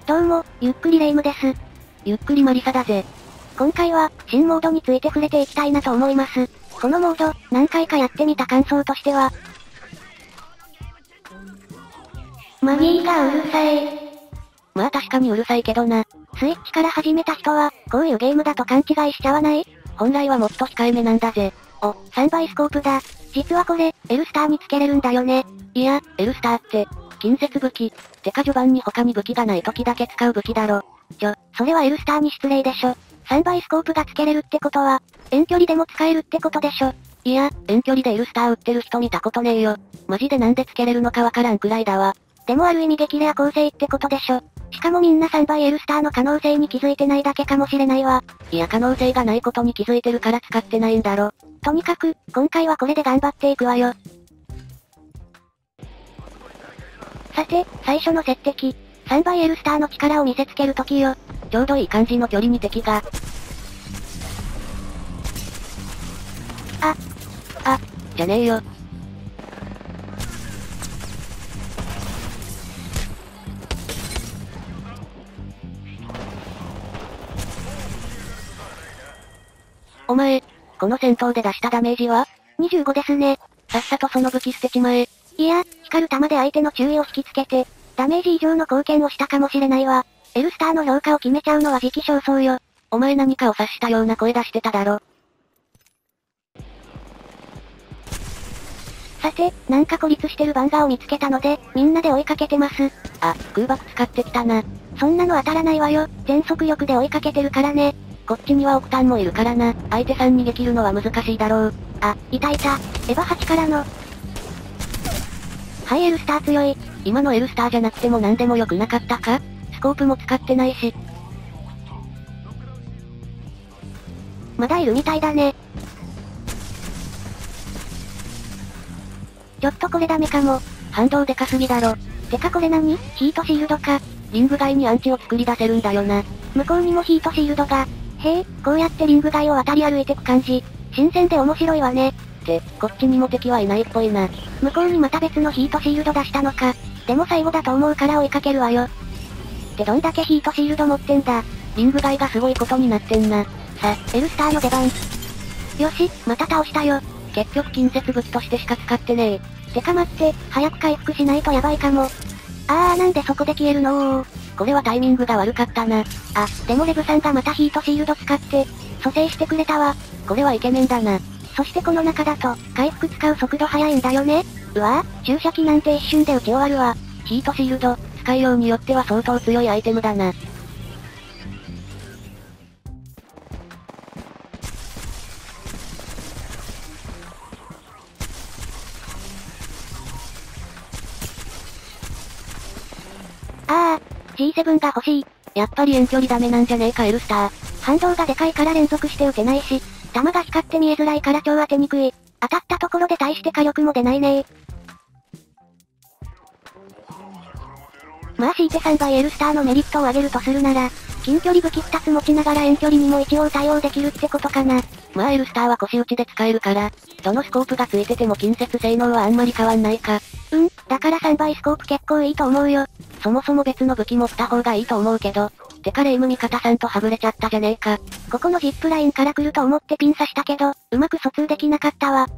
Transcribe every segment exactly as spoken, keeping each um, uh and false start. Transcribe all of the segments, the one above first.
どうも、ゆっくりレ夢ムです。 ゆっくりマリサだぜ。 今回は、新モードについて触れていきたいなと思います。このモード、何回かやってみた感想としては、マギーがうるさい。 まあ確かにうるさいけどな。 スイッチから始めた人は、こういうゲームだと勘違いしちゃわない？ 本来はもっと控えめなんだぜ。 お、さんばいスコープだ。実はこれ、エルスターにつけれるんだよね。 いや、エルスターって、近接武器。てか序盤に他に武器がない時だけ使う武器だろ。 ちょ、それはエルスターに失礼でしょ。さんばいスコープがつけれるってことは、遠距離でも使えるってことでしょ。 いや、遠距離でエルスター撃ってる人見たことねえよ。マジでなんでつけれるのかわからんくらいだわ。 でもある意味激レア構成ってことでしょ。しかもみんなさんばいエルスターの可能性に気づいてないだけかもしれないわ。 いや可能性がないことに気づいてるから使ってないんだろ。 とにかく、今回はこれで頑張っていくわよ。さて、最初の接敵。さんばいエルスターの力を見せつけるときよ。 ちょうどいい感じの距離に敵が。 あ、あ、 じゃねえよ。お前、この戦闘で出したダメージは ? にじゅうご ですね。 さっさとその武器捨てちまえ。 いや、光る弾で相手の注意を引きつけて、ダメージ以上の貢献をしたかもしれないわ。エルスターの評価を決めちゃうのは時期尚早よ。 お前何かを察したような声出してただろ。 さて、なんか孤立してるバンガーを見つけたので、みんなで追いかけてます。 あ、空爆使ってきたな。 そんなの当たらないわよ。全速力で追いかけてるからね。 こっちにはオクタンもいるからな。相手さん逃げ切るのは難しいだろう。 あ、いたいた。エヴァはちからの。はい、エルスター強い。 今のエルスターじゃなくても何でもよくなかったか？スコープも使ってないし。 まだいるみたいだね。ちょっとこれダメかも。 反動でかすぎだろ。 てかこれ何？ヒートシールドか。 リング外にアンチを作り出せるんだよな。 向こうにもヒートシールドが。へえ、こうやってリング外を渡り歩いてく感じ。新鮮で面白いわね。 って、こっちにも敵はいないっぽいな。 向こうにまた別のヒートシールド出したのか。でも最後だと思うから追いかけるわよ。ってどんだけヒートシールド持ってんだ。 リング外がすごいことになってんな。 さ、エルスターの出番。よし、また倒したよ。 結局近接武器としてしか使ってねえ。 てか待って、早く回復しないとやばいかも。あーなんでそこで消えるのー。 これはタイミングが悪かったな。 あ、でもレブさんがまたヒートシールド使って、蘇生してくれたわ。 これはイケメンだな。 そしてこの中だと、回復使う速度速いんだよね。うわぁ、注射器なんて一瞬で打ち終わるわ。 ヒートシールド、使いようによっては相当強いアイテムだな。 あー、ジーセブン が欲しい。 やっぱり遠距離ダメなんじゃねえかエルスター。 反動がでかいから連続して撃てないし、弾が光って見えづらいから超当てにくい。当たったところで大して火力も出ないねー。まあ強いてさんばいエルスターのメリットを上げるとするなら、近距離武器ふたつ持ちながら遠距離にも一応対応できるってことかな。 まあエルスターは腰打ちで使えるから、どのスコープがついてても近接性能はあんまり変わんないか。 うん、だからさんばいスコープ結構いいと思うよ。 そもそも別の武器持った方がいいと思うけど、てかレ夢ム味方さんとはぐれちゃったじゃねえか。 ここのジップラインから来ると思ってピン刺したけど、うまく疎通できなかったわ。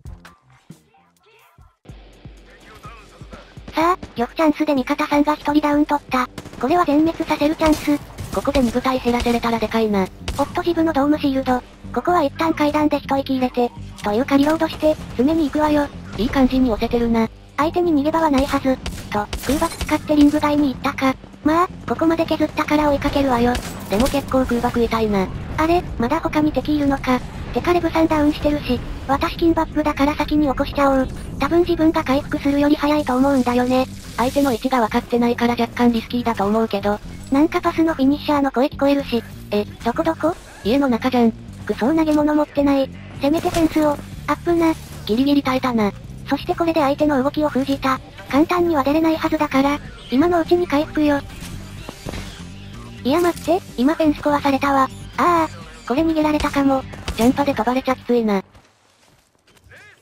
さあ、玉チャンスで味方さんが一人ダウン取った。これは全滅させるチャンス。 ここでに部隊減らせれたらでかいな。 おっとジブのドームシールド。ここは一旦階段で一息入れて、というかリロードして、詰めに行くわよ。 いい感じに押せてるな。 相手に逃げ場はないはず。と、空爆使ってリング外に行ったか。まあ、ここまで削ったから追いかけるわよ。 でも結構空爆痛いな。 あれ、まだ他に敵いるのか。てかレブさんダウンしてるし、私金バップだから先に起こしちゃおう。多分自分が回復するより早いと思うんだよね。 相手の位置が分かってないから若干リスキーだと思うけど。 なんかパスのフィニッシャーの声聞こえるし。え、どこどこ？ 家の中じゃん。 クソ投げ物持ってない。せめてフェンスを。アップな。 ギリギリ耐えたな。 そしてこれで相手の動きを封じた。簡単には出れないはずだから、今のうちに回復よ。いや待って、今フェンス壊されたわ。ああ、これ逃げられたかも。 ジャンパで飛ばれちゃきついな。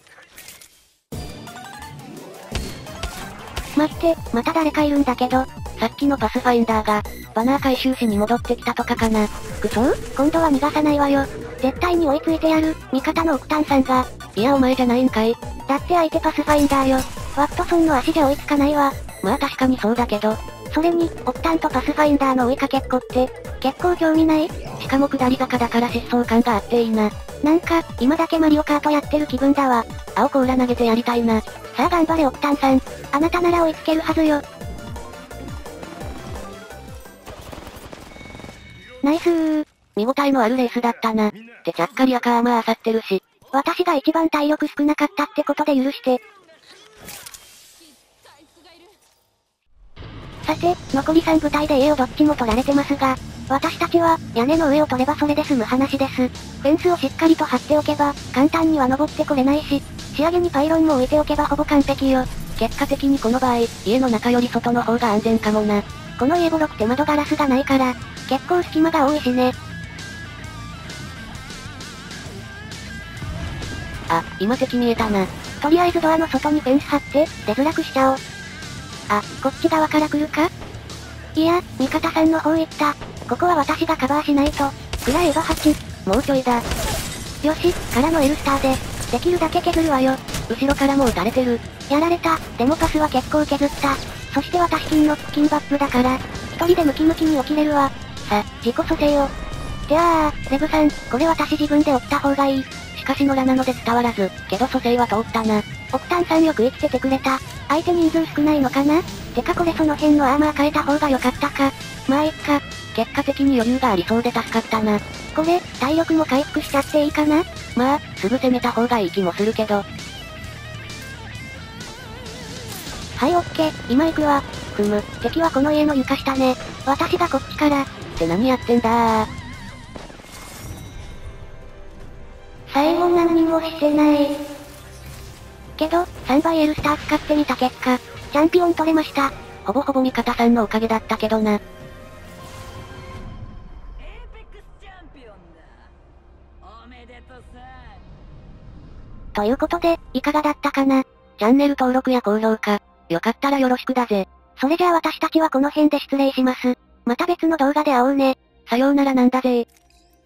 待って、また誰かいるんだけど。 さっきのパスファインダーが、バナー回収しに戻ってきたとかかな。 副長？今度は逃がさないわよ。絶対に追いついてやる、味方のオクタンさんが。 いやお前じゃないんかい。 だって相手パスファインダーよ。ワットソンの足じゃ追いつかないわ。 まあ確かにそうだけど。 それに、オクタンとパスファインダーの追いかけっこって、結構興味ない？ しかも下り坂だから疾走感があっていいな。 なんか、今だけマリオカートやってる気分だわ。 青コーラ投げてやりたいな。 さあ頑張れオクタンさん。あなたなら追いつけるはずよ。ナイスー。 見応えのあるレースだったな。ってちゃっかり赤アーマー漁ってるし。 私が一番体力少なかったってことで許して。さて、残りさん部隊で家をどっちも取られてますが、私たちは、屋根の上を取ればそれで済む話です。フェンスをしっかりと張っておけば、簡単には登ってこれないし、仕上げにパイロンも置いておけばほぼ完璧よ。 結果的にこの場合、家の中より外の方が安全かもな。 この家ボロくて窓ガラスがないから、結構隙間が多いしね。 あ、今敵見えたな。 とりあえずドアの外にフェンス張って、出づらくしちゃおう。あ、こっち側から来るか？いや、味方さんの方行った。ここは私がカバーしないと。くらえばはち。 もうちょいだ。 よし、からの L スターで、できるだけ削るわよ。 後ろからも撃たれてる。 やられた。でもパスは結構削った。そして私金の金バップだから、一人でムキムキに起きれるわ。さ、自己蘇生を。ってあー、レブさん、これ私自分で起きた方がいい。 しかし野良なので伝わらず、けど蘇生は通ったな。 オクタンさんよく生きててくれた。相手人数少ないのかな？てかこれその辺のアーマー変えた方が良かったか。まあいっか。 結果的に余裕がありそうで助かったな。 これ、体力も回復しちゃっていいかな？ まあ、すぐ攻めた方がいい気もするけど。 はいオッケー、今行くわ。ふむ、敵はこの家の床下ね。私がこっちから。 って何やってんだー。 最後何もしてない。けど、さんばい L スター使ってみた結果、チャンピオン取れました。 ほぼほぼ味方さんのおかげだったけどな。 ということで、いかがだったかな？ チャンネル登録や高評価、よかったらよろしくだぜ。 それじゃあ私たちはこの辺で失礼します。また別の動画で会おうね。 さようならなんだぜー。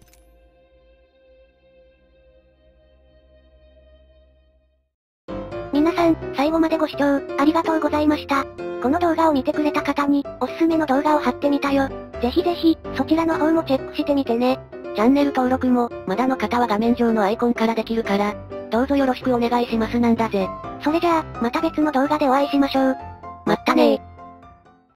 皆さん、最後までご視聴、ありがとうございました。この動画を見てくれた方に、おすすめの動画を貼ってみたよ。ぜひぜひ、そちらの方もチェックしてみてね。 チャンネル登録も、まだの方は画面上のアイコンからできるから、どうぞよろしくお願いしますなんだぜ。 それじゃあ、また別の動画でお会いしましょう。